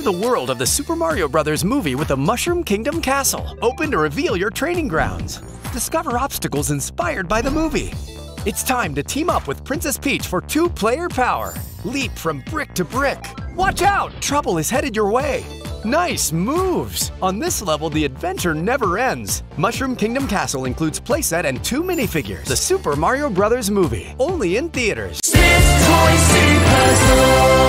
the world of the Super Mario Bros. Movie with the Mushroom Kingdom Castle, open to reveal your training grounds. Discover obstacles inspired by the movie. It's time to team up with Princess Peach for 2-player power. Leap from brick to brick. Watch out! Trouble is headed your way. Nice moves! On this level, the adventure never ends. Mushroom Kingdom Castle includes playset and 2 minifigures. The Super Mario Bros. Movie, only in theaters. Smyths Toy Superstores.